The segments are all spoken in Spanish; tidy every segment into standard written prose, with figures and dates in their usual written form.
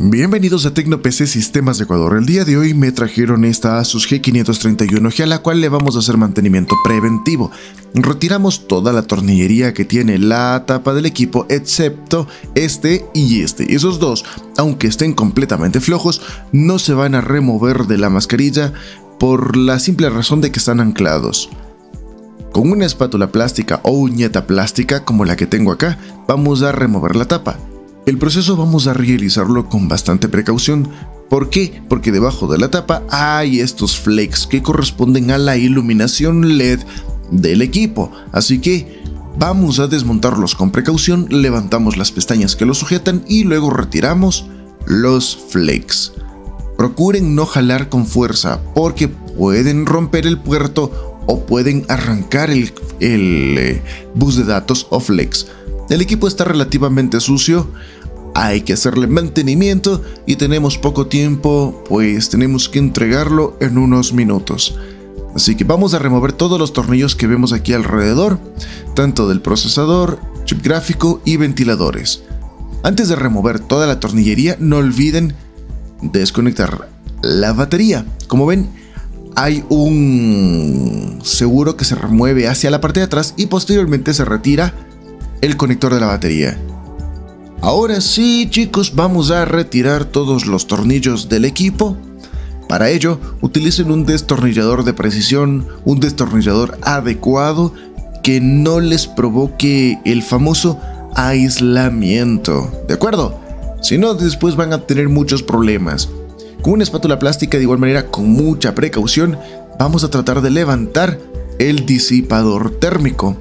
Bienvenidos a TecnoPC Sistemas de Ecuador. El día de hoy me trajeron esta Asus G531G, a la cual le vamos a hacer mantenimiento preventivo. Retiramos toda la tornillería que tiene la tapa del equipo, excepto este y este. Esos dos, aunque estén completamente flojos, no se van a remover de la mascarilla por la simple razón de que están anclados. Con una espátula plástica o uñeta plástica como la que tengo acá, vamos a remover la tapa. El proceso vamos a realizarlo con bastante precaución. ¿Por qué? Porque debajo de la tapa hay estos flakes que corresponden a la iluminación LED del equipo. Así que vamos a desmontarlos con precaución, levantamos las pestañas que los sujetan y luego retiramos los flakes. Procuren no jalar con fuerza porque pueden romper el puerto o pueden arrancar el bus de datos o flex. El equipo está relativamente sucio, hay que hacerle mantenimiento y tenemos poco tiempo, pues tenemos que entregarlo en unos minutos. Así que vamos a remover todos los tornillos que vemos aquí alrededor, tanto del procesador, chip gráfico y ventiladores. Antes de remover toda la tornillería, no olviden desconectar la batería. Como ven, hay un seguro que se remueve hacia la parte de atrás y posteriormente se retira el conector de la batería. Ahora sí, chicos, vamos a retirar todos los tornillos del equipo. Para ello, utilicen un destornillador de precisión, un destornillador adecuado que no les provoque el famoso aislamiento, ¿de acuerdo? Si no, después van a tener muchos problemas. Con una espátula plástica, de igual manera, con mucha precaución, vamos a tratar de levantar el disipador térmico.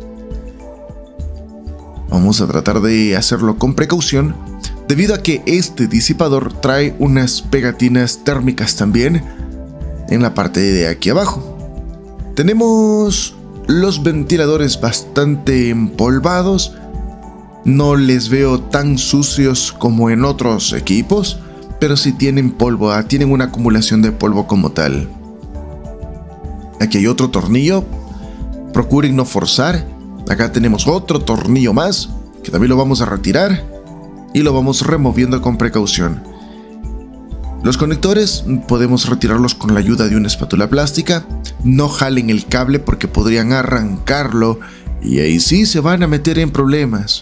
Vamos a tratar de hacerlo con precaución, debido a que este disipador trae unas pegatinas térmicas también en la parte de aquí abajo. Tenemos los ventiladores bastante empolvados, no les veo tan sucios como en otros equipos, pero sí tienen polvo, tienen una acumulación de polvo como tal. Aquí hay otro tornillo, procuren no forzar. Acá tenemos otro tornillo más, que también lo vamos a retirar y lo vamos removiendo con precaución. Los conectores podemos retirarlos con la ayuda de una espátula plástica. No jalen el cable porque podrían arrancarlo y ahí sí se van a meter en problemas.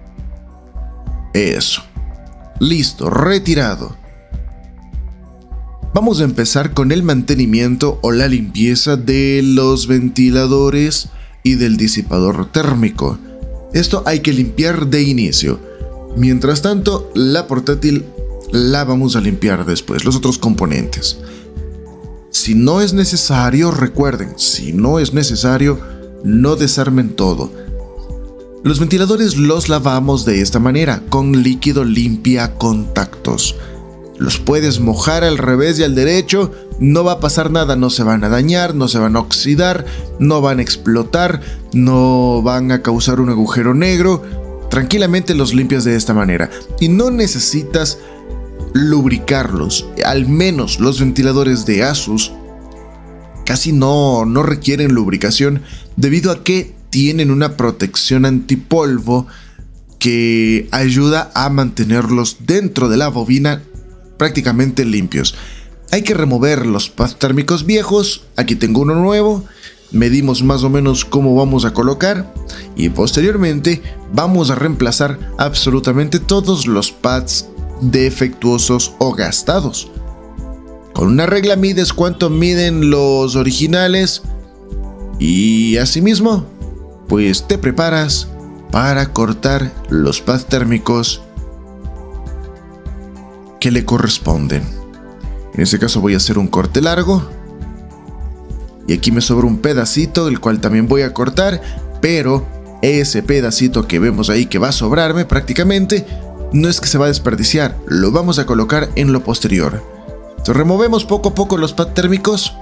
Eso. Listo, retirado. Vamos a empezar con el mantenimiento o la limpieza de los ventiladores y del disipador térmico. Esto hay que limpiar de inicio. Mientras tanto, la portátil la vamos a limpiar después, los otros componentes. Si no es necesario, recuerden, si no es necesario, no desarmen todo. Los ventiladores los lavamos de esta manera, con líquido limpia contactos. Los puedes mojar al revés y al derecho, no va a pasar nada, no se van a dañar, no se van a oxidar, no van a explotar, no van a causar un agujero negro. Tranquilamente los limpias de esta manera y no necesitas lubricarlos. Al menos los ventiladores de Asus casi no requieren lubricación debido a que tienen una protección antipolvo que ayuda a mantenerlos dentro de la bobina prácticamente limpios. Hay que remover los pads térmicos viejos. Aquí tengo uno nuevo. Medimos más o menos cómo vamos a colocar y posteriormente vamos a reemplazar absolutamente todos los pads defectuosos o gastados. Con una regla mides cuánto miden los originales y asimismo pues te preparas para cortar los pads térmicos que le corresponden. En este caso voy a hacer un corte largo y aquí me sobra un pedacito el cual también voy a cortar, pero ese pedacito que vemos ahí que va a sobrarme prácticamente no es que se va a desperdiciar, lo vamos a colocar en lo posterior. Entonces removemos poco a poco los pads térmicos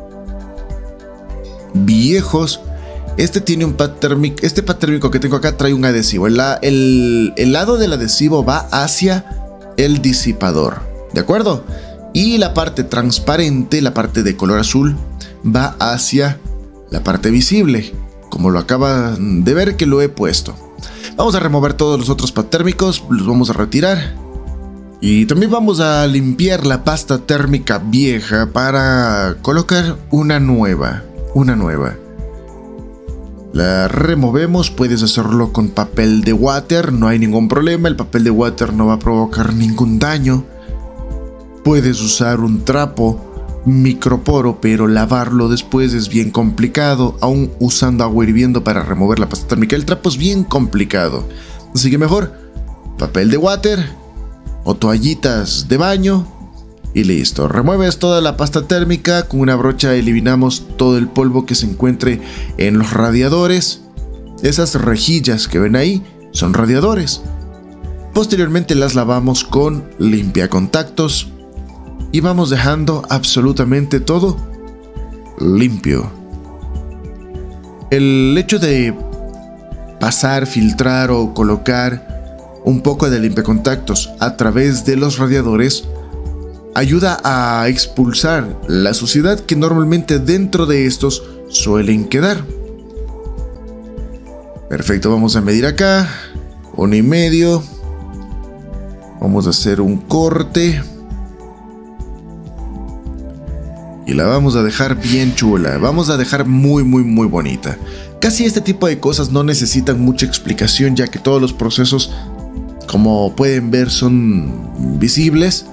viejos. Este tiene un pad térmico, este pad térmico que tengo acá trae un adhesivo. El lado del adhesivo va hacia el disipador, ¿de acuerdo? Y la parte transparente, la parte de color azul, va hacia la parte visible, como lo acaban de ver que lo he puesto. Vamos a remover todos los otros pads térmicos, los vamos a retirar Y también vamos a limpiar la pasta térmica vieja para colocar una nueva. La removemos, puedes hacerlo con papel de water, no hay ningún problema, el papel de water no va a provocar ningún daño. Puedes usar un trapo microporo, pero lavarlo después es bien complicado, aún usando agua hirviendo para remover la pasta térmica. El trapo es bien complicado, así que mejor papel de water o toallitas de baño y listo. Remueves toda la pasta térmica, con una brocha eliminamos todo el polvo que se encuentre en los radiadores. Esas rejillas que ven ahí son radiadores. Posteriormente las lavamos con limpiacontactos y vamos dejando absolutamente todo limpio. El hecho de pasar, filtrar o colocar un poco de limpiacontactos a través de los radiadores ayuda a expulsar la suciedad que normalmente dentro de estos suelen quedar. Perfecto, vamos a medir acá 1,5. Vamos a hacer un corte y la vamos a dejar bien chula, vamos a dejar muy bonita. Casi este tipo de cosas no necesitan mucha explicación, ya que todos los procesos, como pueden ver, son visibles.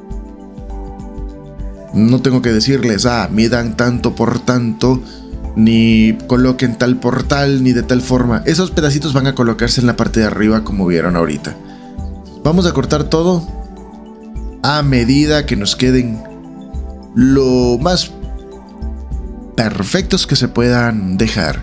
No tengo que decirles, midan tanto por tanto, ni coloquen tal por tal, ni de tal forma. Esos pedacitos van a colocarse en la parte de arriba, como vieron ahorita. Vamos a cortar todo a medida que nos queden lo más perfectos que se puedan dejar.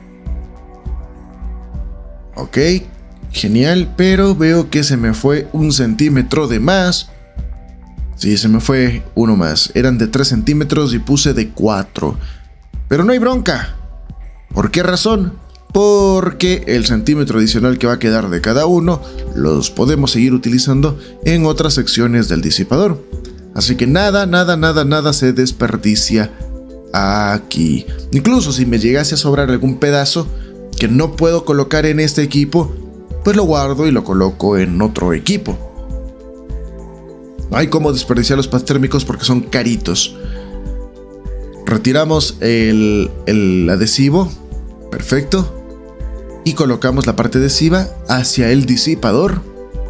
Ok, genial, pero veo que se me fue 1 centímetro de más. Sí, se me fue uno más. Eran de 3 centímetros y puse de 4. Pero no hay bronca. ¿Por qué razón? Porque el centímetro adicional que va a quedar de cada uno los podemos seguir utilizando en otras secciones del disipador. Así que nada se desperdicia aquí. Incluso si me llegase a sobrar algún pedazo que no puedo colocar en este equipo, pues lo guardo y lo coloco en otro equipo. No hay cómo desperdiciar los pads térmicos porque son caritos. Retiramos el adhesivo. Perfecto. Y colocamos la parte adhesiva hacia el disipador.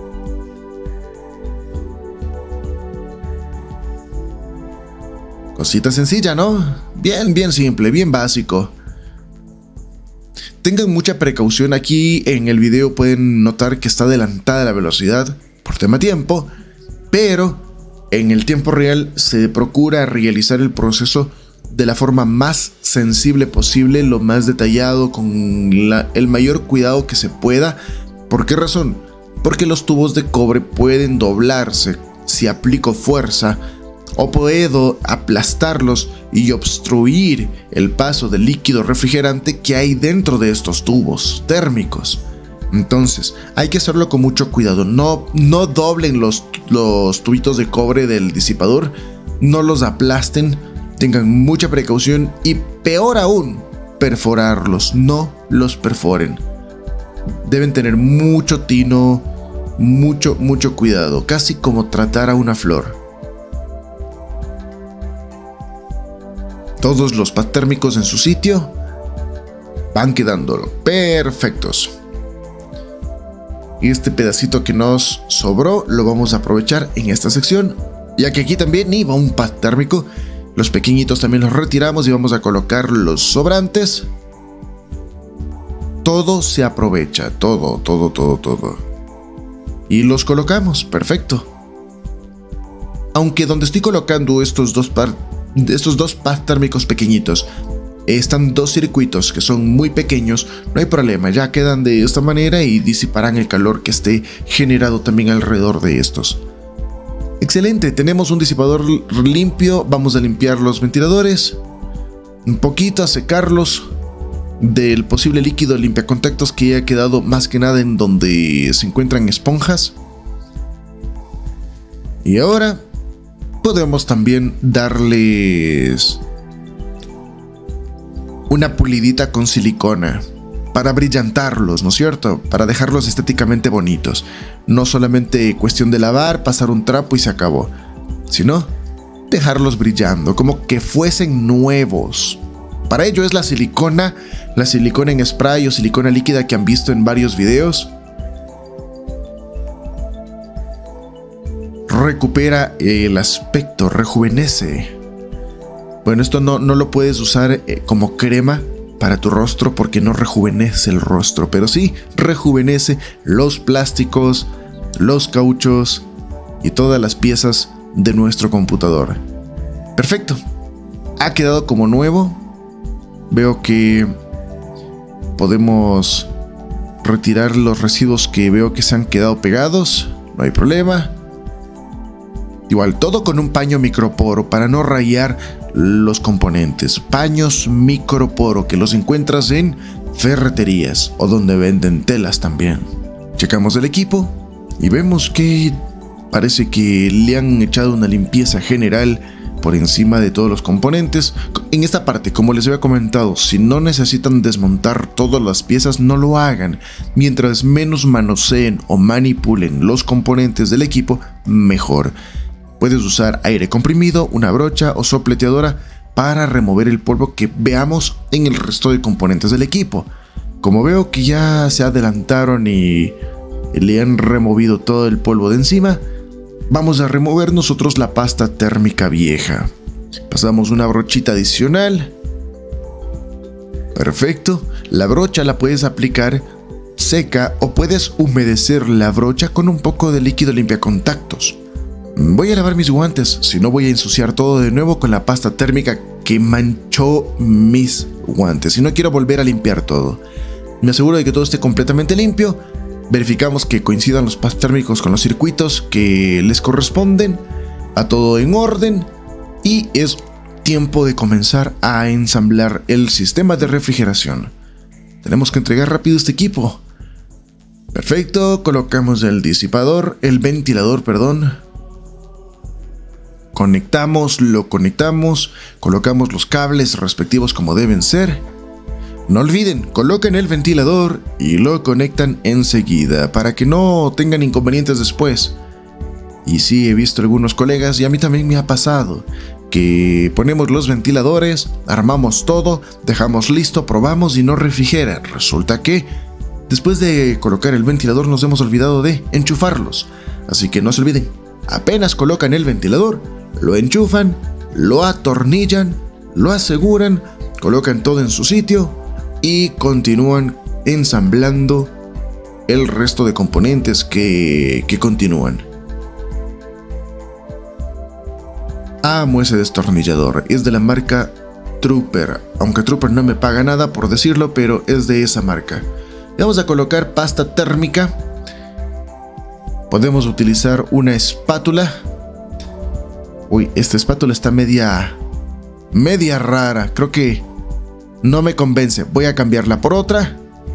Cosita sencilla, ¿no? Bien simple, bien básico. Tengan mucha precaución. Aquí en el video pueden notar que está adelantada la velocidad por tema tiempo, pero en el tiempo real se procura realizar el proceso de la forma más sensible posible, lo más detallado, con el mayor cuidado que se pueda. ¿Por qué razón? Porque los tubos de cobre pueden doblarse si aplico fuerza, o puedo aplastarlos y obstruir el paso del líquido refrigerante que hay dentro de estos tubos térmicos. Entonces hay que hacerlo con mucho cuidado. No doblen los tubitos de cobre del disipador, no los aplasten, tengan mucha precaución y peor aún, perforarlos, no los perforen. Deben tener mucho tino, mucho cuidado, casi como tratar a una flor. Todos los pads térmicos en su sitio van quedando perfectos. Y este pedacito que nos sobró lo vamos a aprovechar en esta sección, ya que aquí también iba un pad térmico. Los pequeñitos también los retiramos y vamos a colocar los sobrantes. Todo se aprovecha, todo. Y los colocamos, perfecto. Aunque donde estoy colocando estos dos pads térmicos pequeñitos, están 2 circuitos que son muy pequeños, no hay problema, ya quedan de esta manera y disiparán el calor que esté generado también alrededor de estos. Excelente, tenemos un disipador limpio. Vamos a limpiar los ventiladores un poquito, a secarlos del posible líquido limpiacontactos que haya quedado, más que nada en donde se encuentran esponjas. Y ahora podemos también darles una pulidita con silicona. para brillantarlos, ¿no es cierto? Para dejarlos estéticamente bonitos. No solamente cuestión de lavar, pasar un trapo y se acabó, sino dejarlos brillando, como que fuesen nuevos. Para ello es la silicona en spray o silicona líquida que han visto en varios videos. Recupera el aspecto, rejuvenece. Bueno, esto no lo puedes usar como crema para tu rostro porque no rejuvenece el rostro, pero sí rejuvenece los plásticos, los cauchos y todas las piezas de nuestro computador. Perfecto, ha quedado como nuevo. Veo que podemos retirar los residuos que veo que se han quedado pegados, no hay problema. Igual, todo con un paño microporo para no rayar los componentes. Paños microporo que los encuentras en ferreterías o donde venden telas también. Checamos el equipo y vemos que parece que le han echado una limpieza general por encima de todos los componentes. En esta parte, como les había comentado, si no necesitan desmontar todas las piezas, no lo hagan. Mientras menos manoseen o manipulen los componentes del equipo, mejor. Puedes usar aire comprimido, una brocha o sopleteadora para remover el polvo que veamos en el resto de componentes del equipo. Como veo que ya se adelantaron y le han removido todo el polvo de encima, vamos a remover nosotros la pasta térmica vieja. Pasamos una brochita adicional. Perfecto. La brocha la puedes aplicar seca o puedes humedecer la brocha con un poco de líquido limpiacontactos. Voy a lavar mis guantes, si no voy a ensuciar todo de nuevo con la pasta térmica que manchó mis guantes. Y no quiero volver a limpiar todo. Me aseguro de que todo esté completamente limpio. Verificamos que coincidan los pastas térmicos con los circuitos que les corresponden. A todo en orden. Y es tiempo de comenzar a ensamblar el sistema de refrigeración. Tenemos que entregar rápido este equipo. Perfecto, colocamos el ventilador, perdón. Lo conectamos, colocamos los cables respectivos como deben ser. No olviden, coloquen el ventilador y lo conectan enseguida para que no tengan inconvenientes después. Y sí, he visto algunos colegas y a mí también me ha pasado que ponemos los ventiladores, armamos todo, dejamos listo, probamos y no refrigera. Resulta que después de colocar el ventilador nos hemos olvidado de enchufarlos. Así que no se olviden, apenas colocan el ventilador, lo enchufan, lo atornillan, lo aseguran, colocan todo en su sitio y continúan ensamblando el resto de componentes que continúan. Amo ese destornillador, es de la marca Trooper, aunque Trooper no me paga nada por decirlo, pero es de esa marca. Vamos a colocar pasta térmica. Podemos utilizar una espátula. Uy, esta espátula está media rara. Creo que no me convence. Voy a cambiarla por otra.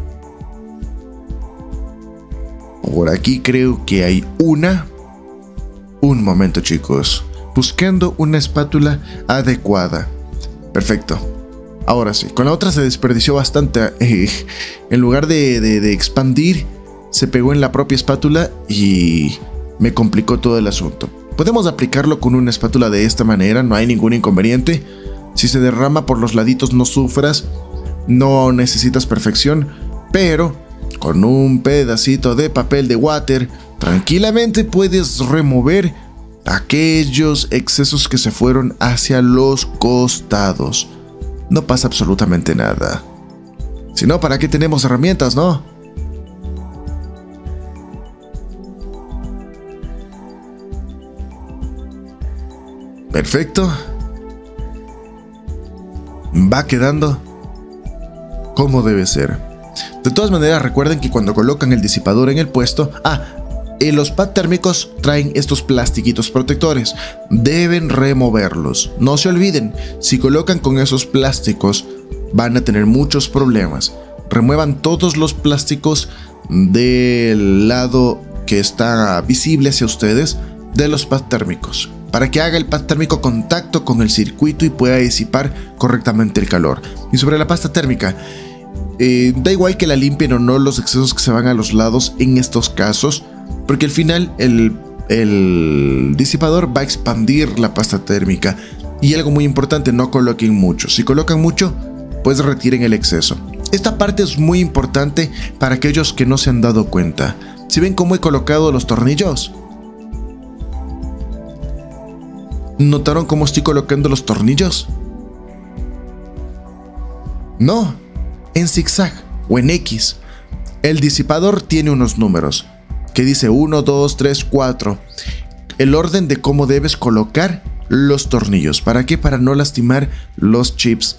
Por aquí creo que hay una. Un momento, chicos. Buscando una espátula adecuada. Perfecto. Ahora sí. Con la otra se desperdició bastante. En lugar de expandir, se pegó en la propia espátula y me complicó todo el asunto. Podemos aplicarlo con una espátula de esta manera, no hay ningún inconveniente. Si se derrama por los laditos no sufras, no necesitas perfección, pero con un pedacito de papel de water tranquilamente puedes remover aquellos excesos que se fueron hacia los costados. No pasa absolutamente nada. Si no, ¿para qué tenemos herramientas, no? Perfecto. Va quedando como debe ser. De todas maneras, recuerden que cuando colocan el disipador en el puesto, los pads térmicos traen estos plastiquitos protectores. Deben removerlos. No se olviden, si colocan con esos plásticos van a tener muchos problemas. Remuevan todos los plásticos del lado que está visible hacia ustedes de los pads térmicos, para que haga el pad térmico contacto con el circuito y pueda disipar correctamente el calor. Y sobre la pasta térmica, Da igual que la limpien o no los excesos que se van a los lados en estos casos, porque al final el disipador va a expandir la pasta térmica. Y algo muy importante, no coloquen mucho. Si colocan mucho, pues retiren el exceso. Esta parte es muy importante para aquellos que no se han dado cuenta. ¿Si ven cómo he colocado los tornillos? ¿Notaron cómo estoy colocando los tornillos? No, en zigzag o en X. El disipador tiene unos números que dice 1, 2, 3, 4. El orden de cómo debes colocar los tornillos. ¿Para qué? Para no lastimar los chips.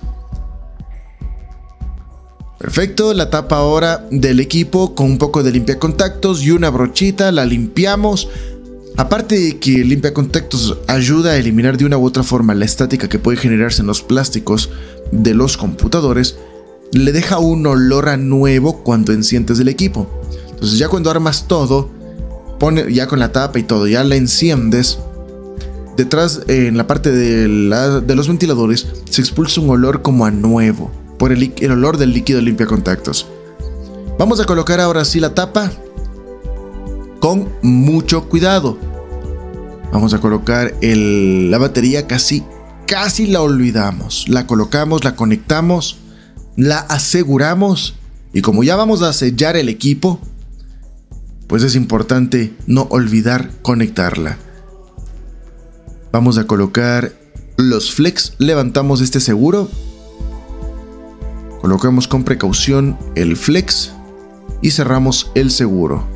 Perfecto, la tapa ahora del equipo con un poco de limpiacontactos y una brochita, la limpiamos. Aparte de que el limpiacontactos ayuda a eliminar de una u otra forma la estática que puede generarse en los plásticos de los computadores, le deja un olor a nuevo cuando enciendes el equipo. Entonces ya cuando armas todo, ya con la tapa y todo, ya la enciendes, detrás en la parte de los ventiladores se expulsa un olor como a nuevo por el olor del líquido limpiacontactos. Vamos a colocar ahora sí la tapa con mucho cuidado. Vamos a colocar la batería, casi la olvidamos. La colocamos, la conectamos, la aseguramos, y como ya vamos a sellar el equipo, pues es importante no olvidar conectarla. Vamos a colocar los flex, levantamos este seguro, colocamos con precaución el flex y cerramos el seguro.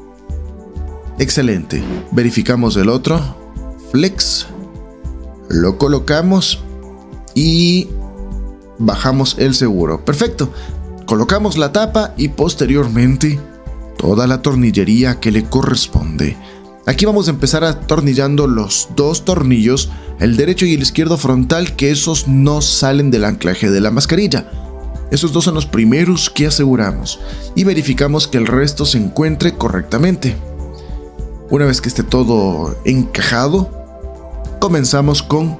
Excelente. Verificamos el otro flex, lo colocamos y bajamos el seguro. Perfecto. Colocamos la tapa y posteriormente toda la tornillería que le corresponde. Aquí vamos a empezar atornillando los dos tornillos, el derecho y el izquierdo frontal, que esos no salen del anclaje de la mascarilla. Esos dos son los primeros que aseguramos y verificamos que el resto se encuentre correctamente. Una vez que esté todo encajado, comenzamos con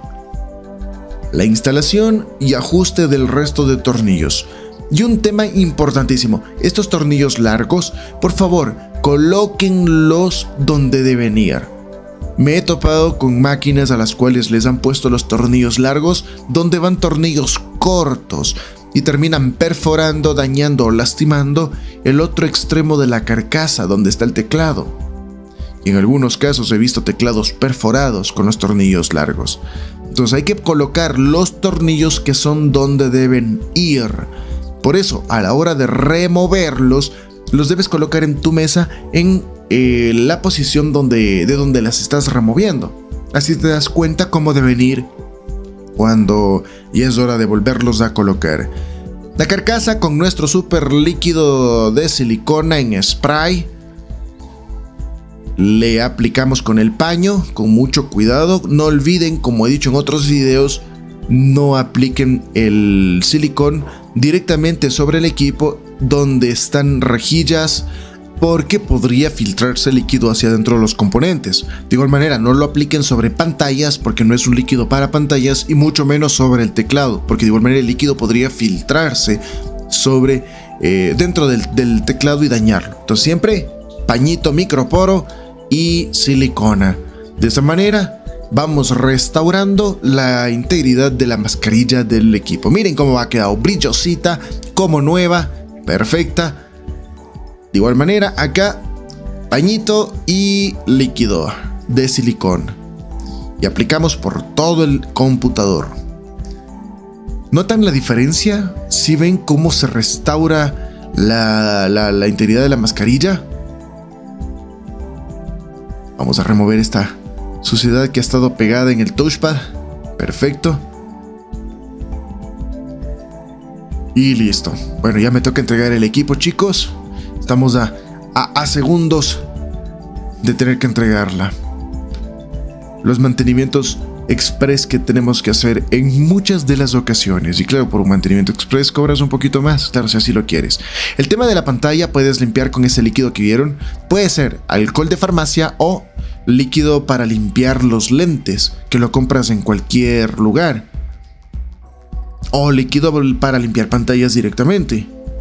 la instalación y ajuste del resto de tornillos. Y un tema importantísimo, estos tornillos largos, por favor, colóquenlos donde deben ir. Me he topado con máquinas a las cuales les han puesto los tornillos largos donde van tornillos cortos y terminan perforando, dañando o lastimando el otro extremo de la carcasa donde está el teclado. Y en algunos casos he visto teclados perforados con los tornillos largos. Entonces hay que colocar los tornillos que son donde deben ir. Por eso, a la hora de removerlos, los debes colocar en tu mesa en la posición de donde las estás removiendo. Así te das cuenta cómo deben ir cuando ya es hora de volverlos a colocar. La carcasa con nuestro super líquido de silicona en spray. Le aplicamos con el paño, con mucho cuidado. No olviden, como he dicho en otros videos, no apliquen el silicón directamente sobre el equipo donde están rejillas, porque podría filtrarse líquido hacia adentro de los componentes. De igual manera, no lo apliquen sobre pantallas, porque no es un líquido para pantallas, y mucho menos sobre el teclado, porque de igual manera el líquido podría filtrarse sobre dentro del teclado y dañarlo. Entonces siempre pañito microporo y silicona. De esa manera vamos restaurando la integridad de la mascarilla del equipo. Miren cómo ha quedado brillosita, como nueva, perfecta. De igual manera acá pañito y líquido de silicón y aplicamos por todo el computador. ¿Notan la diferencia? ¿Sí ven cómo se restaura la integridad de la mascarilla? Vamos a remover esta suciedad que ha estado pegada en el touchpad. Perfecto. Y listo. Bueno, ya me toca entregar el equipo, chicos. Estamos a segundos de tener que entregarla. Los mantenimientos express que tenemos que hacer en muchas de las ocasiones. Y claro, por un mantenimiento express cobras un poquito más, claro, si así lo quieres. El tema de la pantalla puedes limpiar con ese líquido que vieron. Puede ser alcohol de farmacia o líquido para limpiar los lentes, que lo compras en cualquier lugar. O líquido para limpiar pantallas directamente.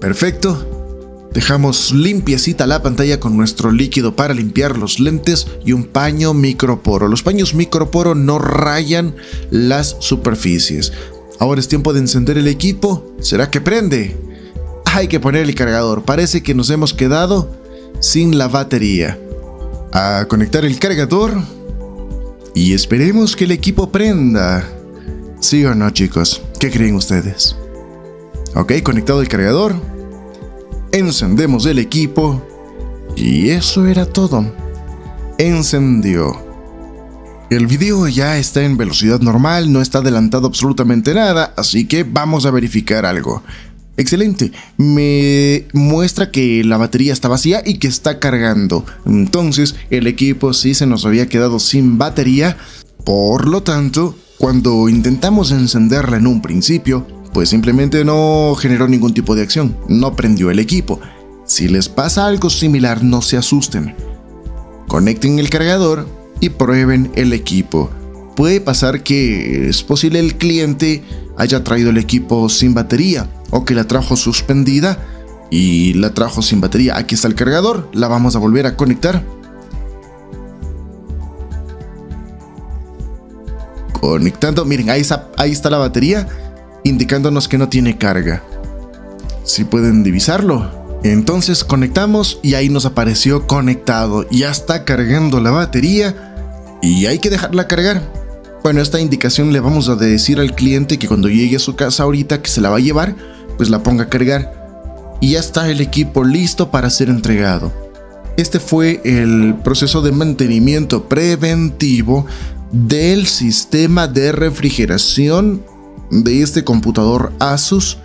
Perfecto. Dejamos limpiecita la pantalla con nuestro líquido para limpiar los lentes y un paño microporo. Los paños microporo no rayan las superficies. Ahora es tiempo de encender el equipo. ¿Será que prende? Hay que poner el cargador. Parece que nos hemos quedado sin la batería. A conectar el cargador y esperemos que el equipo prenda. ¿Sí o no, chicos? ¿Qué creen ustedes? Ok, conectado el cargador. Encendemos el equipo y eso era todo. Encendió. El video ya está en velocidad normal, no está adelantado absolutamente nada, así que vamos a verificar algo. Excelente, me muestra que la batería está vacía y que está cargando. Entonces el equipo sí se nos había quedado sin batería. Por lo tanto, cuando intentamos encenderla en un principio, pues simplemente no generó ningún tipo de acción, no prendió el equipo. Si les pasa algo similar, no se asusten. Conecten el cargador y prueben el equipo. Puede pasar que es posible el cliente haya traído el equipo sin batería o que la trajo suspendida y la trajo sin batería. Aquí está el cargador, la vamos a volver a conectar. Conectando, miren, ahí está la batería, indicándonos que no tiene carga. Si pueden divisarlo. Entonces conectamos y ahí nos apareció conectado. Ya está cargando la batería y hay que dejarla cargar. Bueno, esta indicación le vamos a decir al cliente que cuando llegue a su casa ahorita que se la va a llevar, pues la ponga a cargar. Y ya está el equipo listo para ser entregado. Este fue el proceso de mantenimiento preventivo del sistema de refrigeración de este computador Asus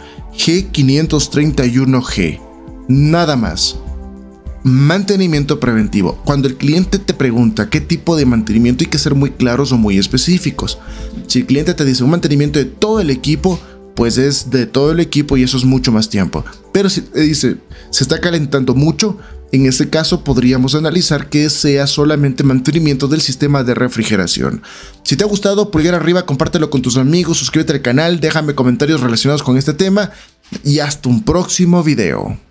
G531G. Nada más. Mantenimiento preventivo. Cuando el cliente te pregunta qué tipo de mantenimiento, hay que ser muy claros o muy específicos. Si el cliente te dice un mantenimiento de todo el equipo, pues es de todo el equipo y eso es mucho más tiempo. Pero si te dice se está calentando mucho, en ese caso podríamos analizar que sea solamente mantenimiento del sistema de refrigeración. Si te ha gustado, pulgar arriba, compártelo con tus amigos, suscríbete al canal, déjame comentarios relacionados con este tema y hasta un próximo video.